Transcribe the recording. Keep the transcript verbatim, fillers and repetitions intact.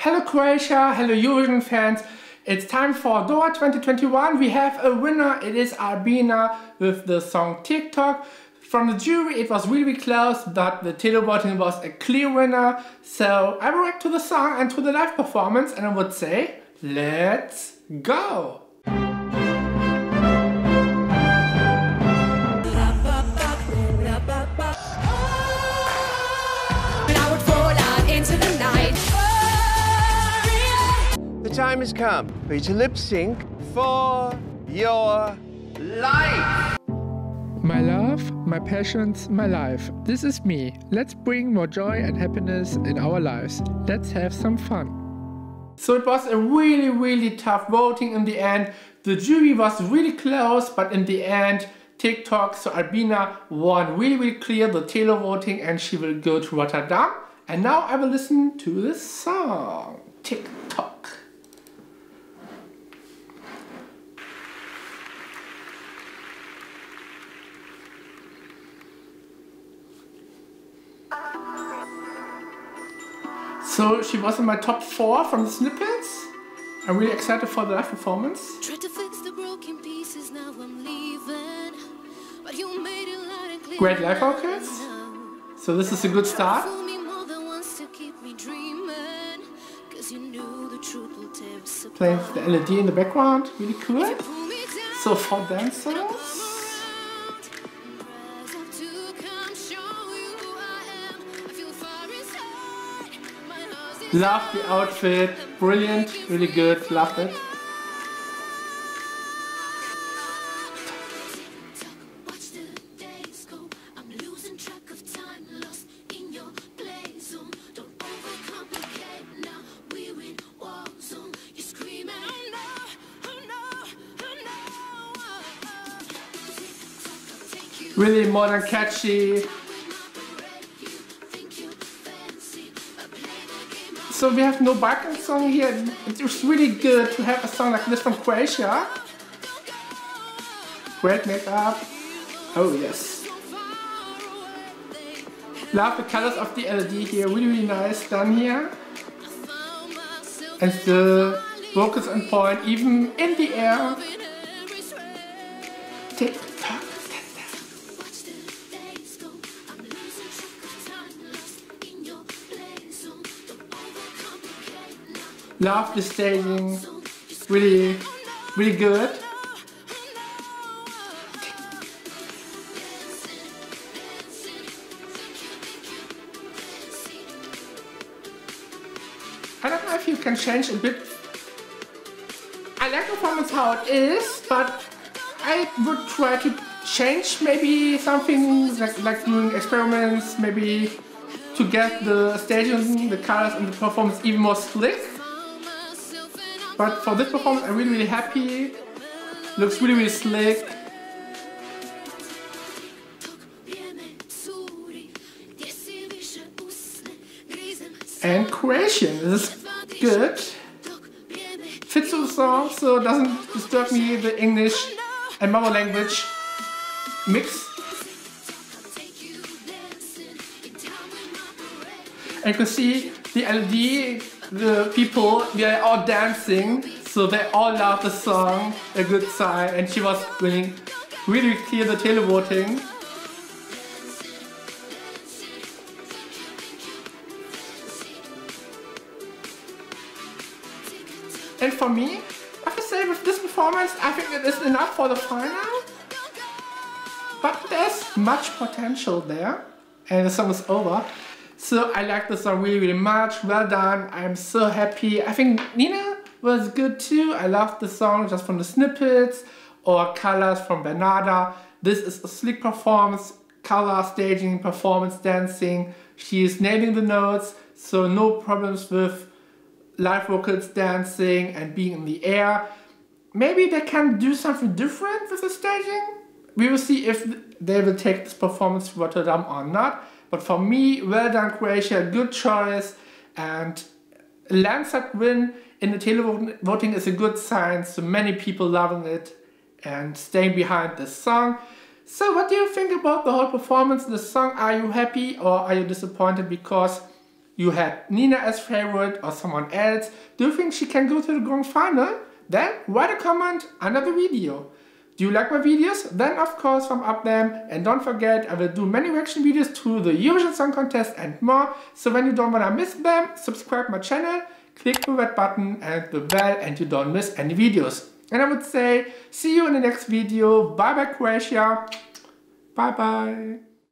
Hello Croatia, hello Eurovision fans. It's time for Dora twenty twenty-one. We have a winner. It is ALBINA with the song Tick-Tock. From the jury it was really close, but the televoting was a clear winner. So I will react to the song and to the live performance, and I would say, let's go! The time has come for you to lip sync for your life. My love, my passions, my life. This is me. Let's bring more joy and happiness in our lives. Let's have some fun. So it was a really, really tough voting in the end. The jury was really close, but in the end, Tick-Tock, so ALBINA won really, really clear the televoting, and she will go to Rotterdam. And now I will listen to this song, Tick-Tock. So she was in my top four from the snippets. I'm really excited for the live performance. Tried to fix the broken pieces, now I'm leaving. But you made it loud and clear. Great live vocals. So this is a good start. Playing the L E D in the background, really cool. So for dancers. Love the outfit, brilliant, really good, loved it. Really modern, catchy. So we have no Balkan song here. It's really good to have a song like this from Croatia. Great makeup. Oh yes. Love the colors of the L E D here. Really, really nice done here. And the vocals on point, even in the air. Tick-tock. Love the staging, really, really good. I don't know if you can change a bit. I like the performance how it is, but I would try to change maybe something like, like doing experiments, maybe to get the staging, the colors and the performance even more slick. But for this performance, I'm really, really happy. Looks really, really slick. And Croatian is good. Fits to the song, so it doesn't disturb me, the English and mother language mix. And you can see the L E D. The people, they are all dancing, so they all love the song, a good sign, and she was winning really clear the televoting. And for me, I have to say with this performance, I think it is enough for the final. But there's much potential there, and the song is over. So I like the song really, really much. Well done. I'm so happy. I think Nina was good too. I love the song just from the snippets or colors from Bernarda. This is a slick performance, color, staging, performance, dancing. She is nailing the notes, so no problems with live vocals, dancing and being in the air. Maybe they can do something different with the staging. We will see if they will take this performance to Rotterdam or not. But for me, well done Croatia, good choice, and a landslide win in the televoting is a good sign, so many people loving it and staying behind this song. So what do you think about the whole performance, the song? Are you happy or are you disappointed? Because you had Nina as favorite or someone else? Do you think she can go to the grand final? Then write a comment under the video. Do you like my videos? Then of course thumb up them, and don't forget I will do many reaction videos to the Eurovision Song Contest and more, so when you don't wanna miss them, subscribe my channel, click the red button and the bell and you don't miss any videos. And I would say see you in the next video. Bye bye Croatia. Bye bye.